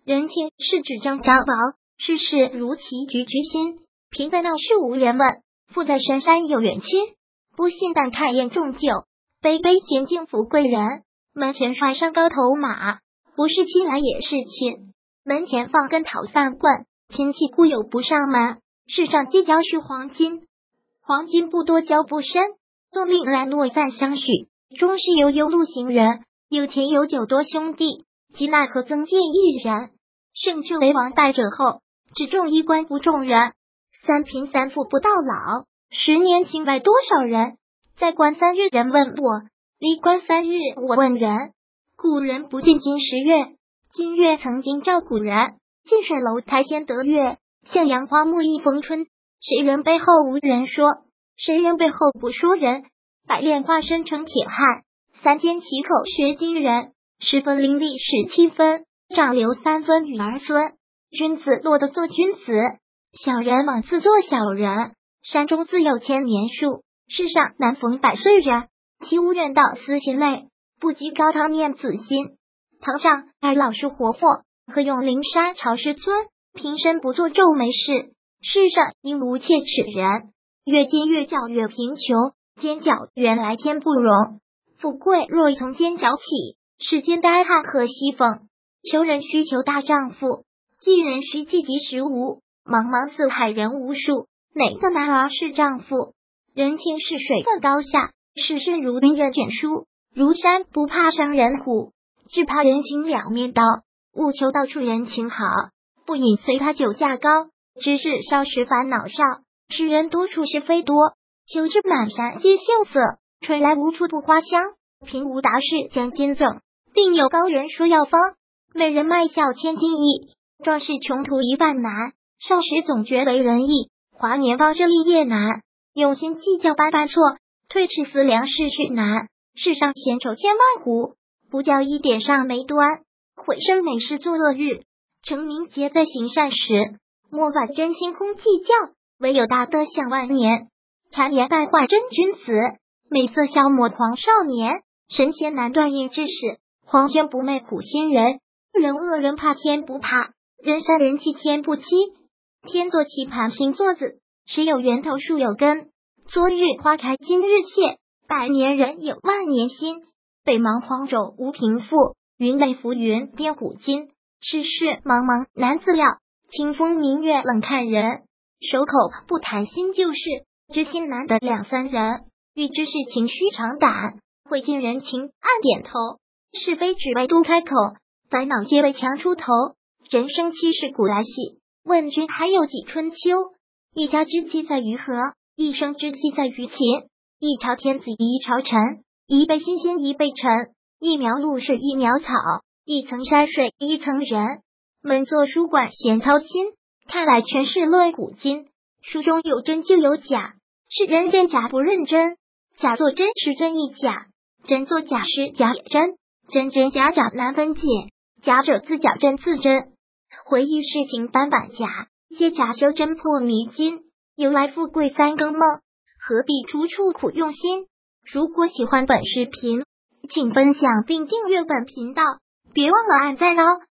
人情世纸张家宝，世事如棋局之心。贫在闹市无人问，富在深山有远亲。不信但看验重酒，杯杯闲敬富贵人。门前帅上高头马，不是亲来也是亲。门前放根讨饭棍，亲戚故友不上门。世上计较是黄金，黄金不多交不深。纵令来落饭相许，终是悠悠路行人。有钱有酒多兄弟，即奈何增见一人。胜就为王败者后，只重衣冠不重人。三贫三富不到老，10年请来多少人？在官3日人问我，离官3日我问人。古人不见今时月，今月曾经照古人。近水楼台先得月，向阳花木一逢春。谁人背后无人说，谁人背后不说人。百炼化身成铁汉，3缄其口学今人。10分伶俐17分，长留3分与儿孙。君子落得做君子，小人枉自做小人。山中自有千年树，世上难逢百岁人。其无远道思心累，不及高堂念子心。堂上而老树活泼，何用灵山朝师尊？平生不做皱眉事，世上应无切齿人。越奸越教越贫穷，奸狡原来天不容。富贵若从奸狡起，世间呆汉何西逢？求人须求大丈夫，济人须济及时无。茫茫四海人无数，哪个男儿是丈夫？人情是水分高下，世事如冰刃卷书。如山不怕伤人虎，只怕人情两面刀。务求到处人情好，不引随他酒价高。知识少时烦恼少，知人多处是非多。求之满山皆秀色，吹来无处不花香。平无达士将金赠，定有高人说药方。美人卖笑千金易，壮士穷途一半难。少时总觉为人义，华年方知立业难。用心计较般错，推迟思量事事难。世上闲愁千万壶，不教一点上眉端。毁身美事作恶日，成名皆在行善时。莫把真心空计较，唯有大德享万年。谗言败坏真君子，美色消磨狂少年。神仙难断应知识，黄泉不媚苦心人。人恶人怕天不怕，人善人欺天不欺。天作棋盘星座子，谁有源头树有根。昨日花开今日谢，百年人有万年心。北邙荒冢无贫富，云雷浮云变虎金。世事茫茫难自料，清风明月冷看人。守口不谈新旧事，知心难得两三人。欲知事情须长胆，会尽人情暗点头。是非只为多开口，烦恼皆为强出头。人生七事古来稀，问君还有几春秋？一家之计在于和，一生之计在于勤。一朝天子一朝臣，一辈新鲜一辈陈。一苗露水一苗草，一层山水一层人。门作书馆闲操心，看来全是论古今。书中有真就有假，是人认假不认真。假作真时真亦假，真作假时假也真。真真假假难分解，假者自假真自真。回忆事情斑板假，借假修真破迷津。由来富贵三更梦，何必处处苦用心？如果喜欢本视频，请分享并订阅本频道，别忘了按赞哦。